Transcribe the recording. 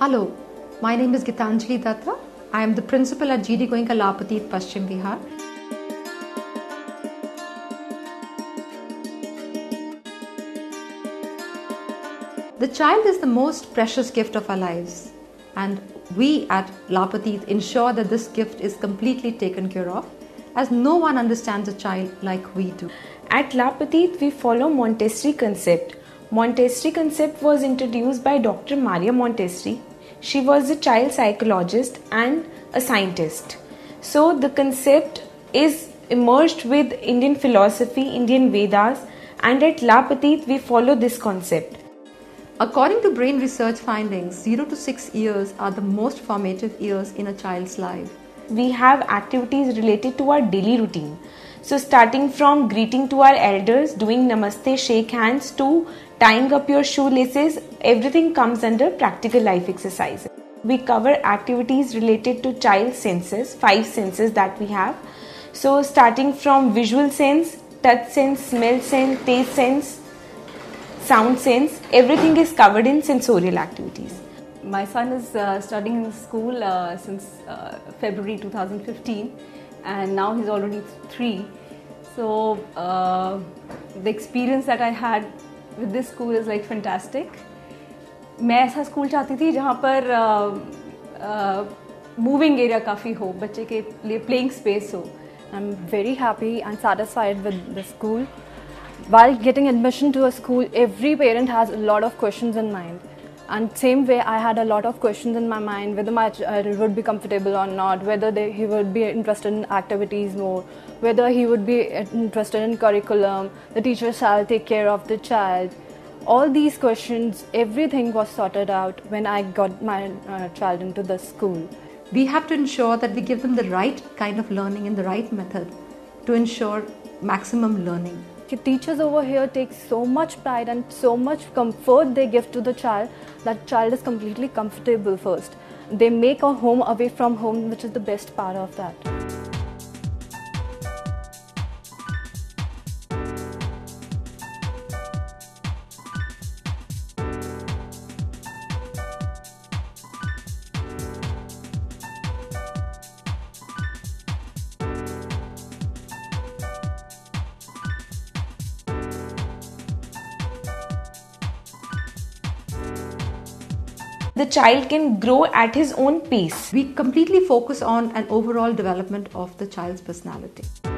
Hello, my name is Gitanjali Datta. I am the principal at GD Goenka Lapatit, Paschim Bihar. The child is the most precious gift of our lives, and we at Lapatit ensure that this gift is completely taken care of, as no one understands a child like we do. At Lapatit, we follow Montessori concept. Montessori concept was introduced by Dr. Maria Montessori. She was a child psychologist and a scientist. So the concept is immersed with Indian philosophy, Indian Vedas, and at Lapatit we follow this concept. According to brain research findings, 0 to 6 years are the most formative years in a child's life. We have activities related to our daily routine. So starting from greeting to our elders, doing namaste, shake hands, to tying up your shoelaces, everything comes under practical life exercises. We cover activities related to child senses, 5 senses that we have. So starting from visual sense, touch sense, smell sense, taste sense, sound sense, everything is covered in sensorial activities. My son is studying in the school since February 2015, and now he's already 3. So the experience that I had with this school is like fantastic. मैं ऐसा school चाहती थी जहाँ पर moving area काफ़ी हो, बच्चे के लिए प्लेइंग स्पेस हो. I'm very happy and satisfied with the school. While getting admission to a school, every parent has a lot of questions in mind. And same way, I had a lot of questions in my mind, whether my child would be comfortable or not, whether he would be interested in activities more, whether he would be interested in curriculum, the teacher shall take care of the child. All these questions, everything was sorted out when I got my child into the school. We have to ensure that we give them the right kind of learning and the right method to ensure maximum learning. Teachers over here take so much pride and so much comfort they give to the child that child is completely comfortable first. They make a home away from home, which is the best part of that. The child can grow at his own pace. We completely focus on an overall development of the child's personality.